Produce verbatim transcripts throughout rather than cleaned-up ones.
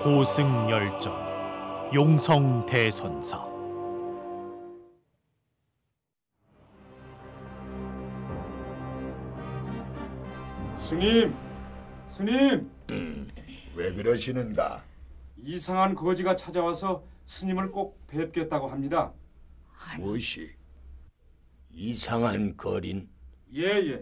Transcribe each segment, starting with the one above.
고승열전 용성대선사. 스님, 스님. 음, 왜 그러시는가? 이상한 거지가 찾아와서 스님을 꼭 뵙겠다고 합니다. 무엇이? 이상한 거린? 예예.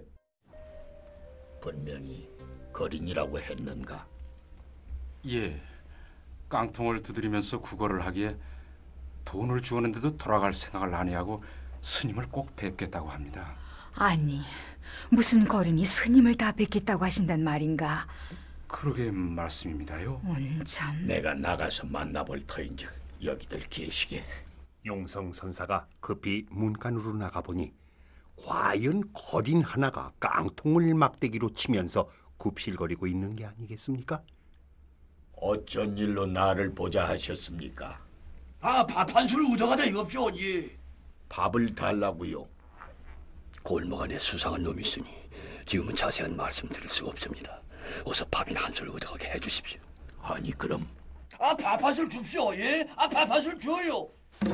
분명히 거린이라고 했는가? 예. 깡통을 두드리면서 구걸을 하기에 돈을 주었는데도 돌아갈 생각을 안 해하고 스님을 꼭 뵙겠다고 합니다. 아니, 무슨 거린이 스님을 다 뵙겠다고 하신단 말인가? 그러게 말씀입니다요. 온참. 내가 나가서 만나볼 터인즉 여기들 계시게. 용성선사가 급히 문간으로 나가보니 과연 거린 하나가 깡통을 막대기로 치면서 굽실거리고 있는 게 아니겠습니까? 어쩐 일로 나를 보자 하셨습니까? 아, 밥 한 술 얻어가다 이겁쇼. 예. 밥을 달라고요? 골목 안에 수상한 놈이 있으니 지금은 자세한 말씀 드릴 수가 없습니다. 어서 밥이나 한 술 얻어가게 해주십시오. 아니 그럼 아, 밥 한 술 줍쇼. 예? 아, 밥 한 술 줘요.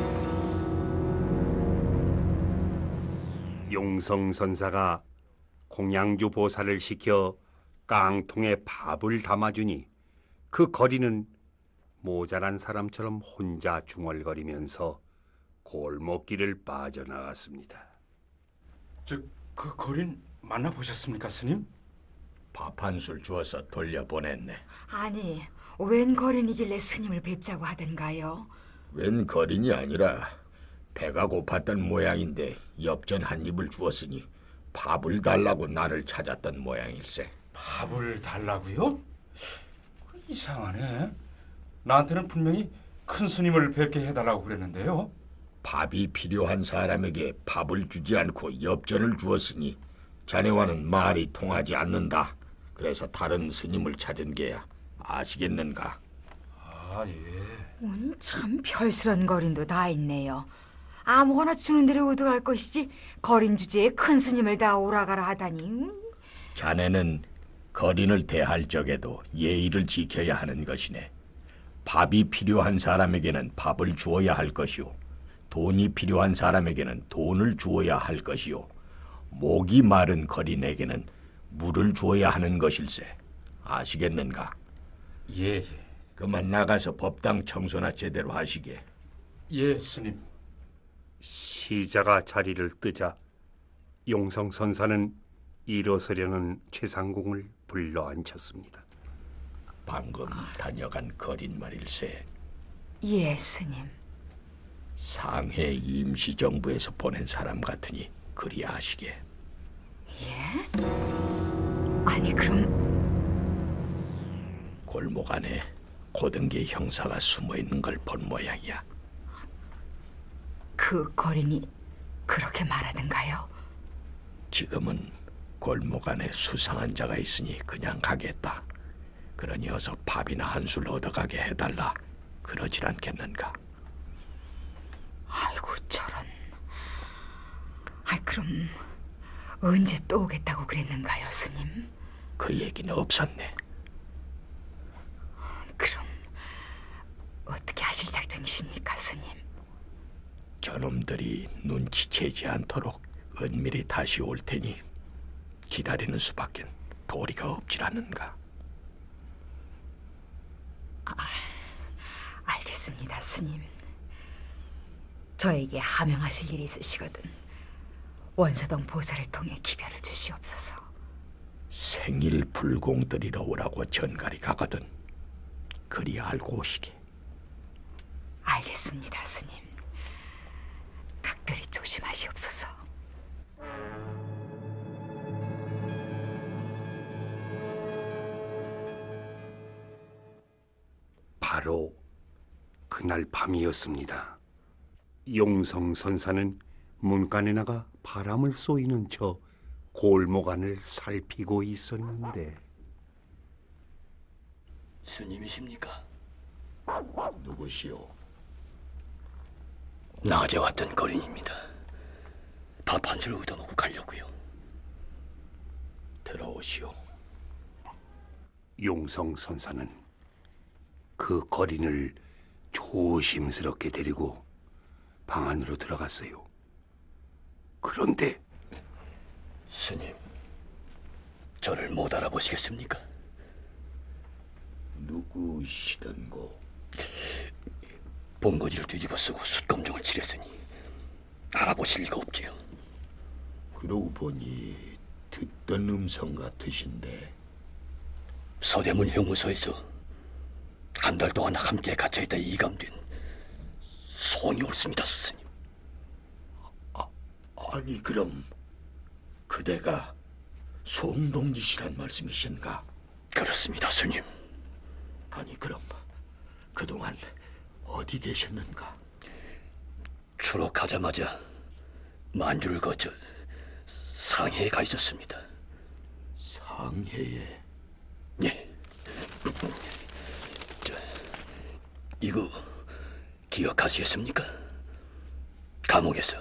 용성선사가 공양주 보살을 시켜 깡통에 밥을 담아주니 그 거리는 모자란 사람처럼 혼자 중얼거리면서 골목길을 빠져나갔습니다. 저, 그 거린 만나보셨습니까, 스님? 밥 한 술 주어서 돌려보냈네. 아니, 웬 거린이길래 스님을 뵙자고 하던가요? 웬 거린이 아니라 배가 고팠던 모양인데 엽전 한 입을 주었으니 밥을 달라고 나를 찾았던 모양일세. 밥을 달라고요? 이상하네. 나한테는 분명히 큰 스님을 뵙게 해달라고 그랬는데요. 밥이 필요한 사람에게 밥을 주지 않고 엽전을 주었으니 자네와는 말이 통하지 않는다. 그래서 다른 스님을 찾은 게야. 아시겠는가? 아, 예. 온참 별스런 거린도 다 있네요. 아무거나 주는 대로 얻어갈 것이지 거린 주제에 큰 스님을 다 오라가라 하다니. 음? 자네는 거린을 대할 적에도 예의를 지켜야 하는 것이네. 밥이 필요한 사람에게는 밥을 주어야 할 것이요, 돈이 필요한 사람에게는 돈을 주어야 할 것이요, 목이 마른 거린에게는 물을 주어야 하는 것일세. 아시겠는가? 예, 예. 그만 나가서 법당 청소나 제대로 하시게. 예, 스님. 시자가 자리를 뜨자 용성선사는 일어서려는 최상궁을 불러앉혔습니다. 방금 다녀간 거린 말일세. 예, 스님. 상해 임시정부에서 보낸 사람 같으니 그리 아시게. 예? 아니, 그럼 골목 안에 고등계 형사가 숨어있는 걸 본 모양이야. 그 거린이 그렇게 말하던가요? 지금은 골목 안에 수상한 자가 있으니 그냥 가겠다. 그러니 어서 밥이나 한 술 얻어가게 해달라. 그러질 않겠는가? 아이고, 저런. 아, 그럼 언제 또 오겠다고 그랬는가요, 스님? 그 얘기는 없었네. 그럼 어떻게 하실 작정이십니까, 스님? 저놈들이 눈치채지 않도록 은밀히 다시 올 테니 기다리는 수밖엔 도리가 없질 않는가? 아, 알겠습니다, 스님. 저에게 하명하실 일이 있으시거든 원서동 보살을 통해 기별을 주시옵소서. 생일 불공들이러 오라고 전갈이 가거든. 그리 알고 오시게. 알겠습니다, 스님. 각별히 조심하시옵소서. 바로 그날 밤이었습니다. 용성선사는 문간에 나가 바람을 쏘이는 저 골목 안을 살피고 있었는데. 스님이십니까? 누구시오? 낮에 왔던 거린입니다. 밥 한 술 얻어먹고 가려고요. 들어오시오. 용성선사는 그 거린을 조심스럽게 데리고 방 안으로 들어갔어요. 그런데 스님, 저를 못 알아보시겠습니까? 누구시던고? 본거지를 뒤집어 쓰고 숫검정을 칠했으니 알아보실 리가 없지요. 그러고 보니 듣던 음성 같으신데. 서대문 형무소에서 한 달 동안 함께 갇혀있다 이감된 송이 옳습니다, 스님. 아니 그럼 그대가 송동지시란 말씀이신가? 그렇습니다, 스님. 아니 그럼 그동안 어디 계셨는가? 추록하자마자 만주를 거쳐 상해에 가 있었습니다. 상해에? 예. 저, 이거 기억하시겠습니까? 감옥에서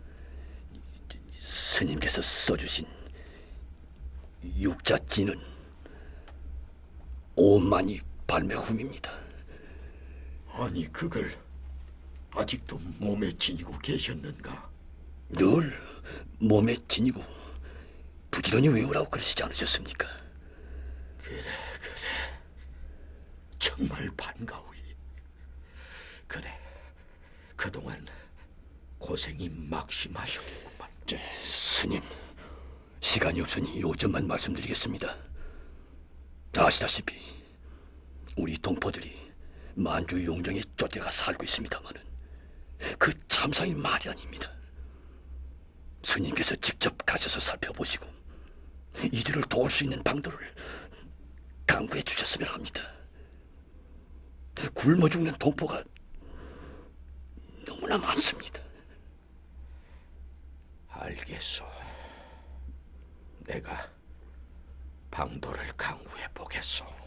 스님께서 써주신 육자지는 오만이 발매품입니다. 아니 그걸 아직도 몸에 지니고 계셨는가? 늘 몸에 지니고 부지런히 외우라고 그러시지 않으셨습니까? 그래 그래 정말 반가우이. 그래 그동안 고생이 막심하셨겠구만. 저, 스님, 시간이 없으니 요점만 말씀드리겠습니다. 아시다시피 우리 동포들이 만주 용정에 쫓겨가 살고 있습니다마는 그 참상이 말이 아닙니다. 스님께서 직접 가셔서 살펴보시고 이들을 도울 수 있는 방도를 강구해 주셨으면 합니다. 굶어 죽는 동포가 너무나 많습니다. 알겠소. 내가 방도를 강구해 보겠소.